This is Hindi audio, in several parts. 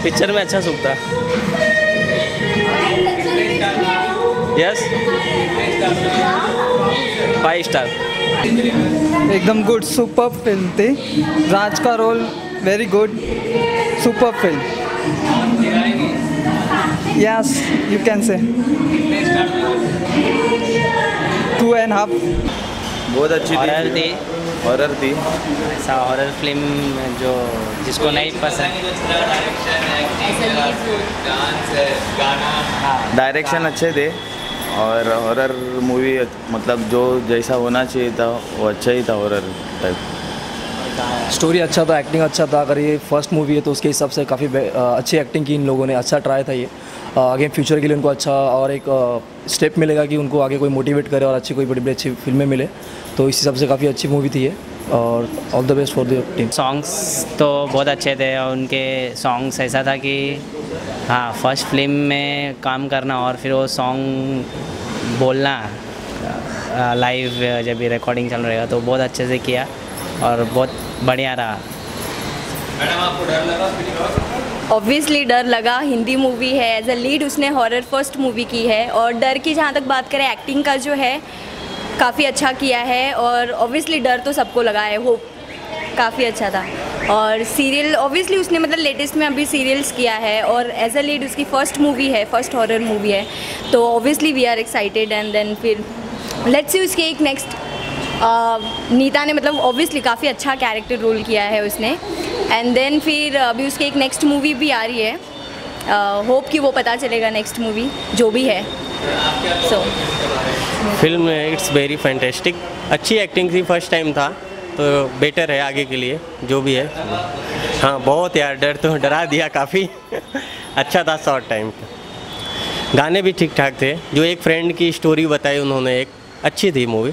पिक्चर में अच्छा सूखता। Yes 5 star. एकदम गुड, सुपर फिल्म थी। राज का role very good, super film. Yes you can say 2.5। बहुत अच्छी थी। हॉरर थी। ऐसा हॉरर फिल्म जो जिसको नहीं पसंद। डायरेक्शन अच्छे थे और हॉरर मूवी मतलब जो जैसा होना चाहिए था वो अच्छा ही था, हॉरर टाइप। स्टोरी अच्छा था, एक्टिंग अच्छा था। अगर ये फर्स्ट मूवी है तो उसके हिसाब से काफ़ी अच्छी एक्टिंग की इन लोगों ने, अच्छा ट्राई था ये। आगे फ्यूचर के लिए उनको अच्छा और एक स्टेप मिलेगा कि उनको आगे कोई मोटिवेट करे और अच्छी कोई बड़ी बड़ी अच्छी फिल्में मिले। तो इस हिसाब से काफ़ी अच्छी मूवी थी ये और all the best for the team. Songs तो बहुत अच्छे थे और उनके सॉन्ग्स ऐसा था कि हाँ, फर्स्ट फिल्म में काम करना और फिर वो सॉन्ग बोलना लाइव जब भी रिकॉर्डिंग चल रहेगा तो बहुत अच्छे से किया और बहुत बढ़िया रहा। मैडम आपको डर लगा? ऑब्वियसली डर लगा। हिंदी मूवी है, एज अ लीड उसने हॉरर फर्स्ट मूवी की है और डर की जहाँ तक बात करें, एक्टिंग का जो है काफ़ी अच्छा किया है और ऑब्वियसली डर तो सबको लगा है। होप काफ़ी अच्छा था। और सीरियल ऑब्वियसली उसने मतलब लेटेस्ट में अभी सीरियल्स किया है और एज अ लीड उसकी फ़र्स्ट मूवी है, फर्स्ट हॉरर मूवी है, तो obviously we are excited. And then फिर लेट्स सी उसके एक नेक्स्ट नीता ने मतलब ऑब्वियसली काफ़ी अच्छा कैरेक्टर रोल किया है उसने। एंड देन फिर अभी उसकी एक नेक्स्ट मूवी भी आ रही है। होप कि वो पता चलेगा नेक्स्ट मूवी जो भी है। So film it's very fantastic. अच्छी एक्टिंग थी, फर्स्ट टाइम था तो बेटर है आगे के लिए जो भी है। हाँ बहुत यार, डर तो डरा दिया काफ़ी। अच्छा था, शॉर्ट टाइम। गाने भी ठीक ठाक थे। जो एक फ्रेंड की स्टोरी बताई उन्होंने, एक अच्छी थी मूवी।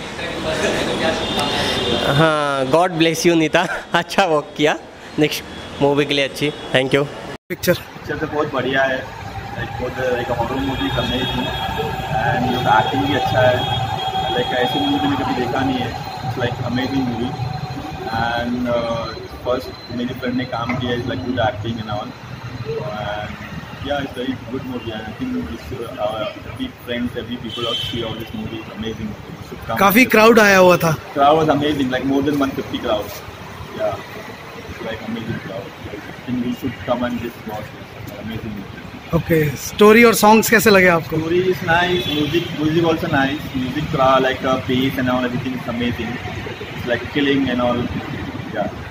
हाँ गॉड ब्लेस यू नीता, अच्छा वर्क किया, नेक्स्ट मूवी के लिए अच्छी। Thank you. पिक्चर तो बहुत बढ़िया है, एक हॉरर मूवी करने थी एंड एक्टिंग भी अच्छा है। लाइक ऐसी मूवी मैंने कभी देखा नहीं है, it's like amazing movie. And first मेरी फ्रेंड ने काम किया, is like good acting and all. Yeah, it's very good movie. I think this every friends, every people out see all this movie. It's amazing. काफी क्राउड आया हुआ था। Crowd was amazing, like more than 150 crowds. Yeah, it's like amazing crowd. I think we should come and just watch it. Amazing movie. Okay, story और सॉन्ग्स कैसे लगे आपको? Story is nice. Music also nice. Music like pace and all, everything is amazing. It's like killing and all. Yeah.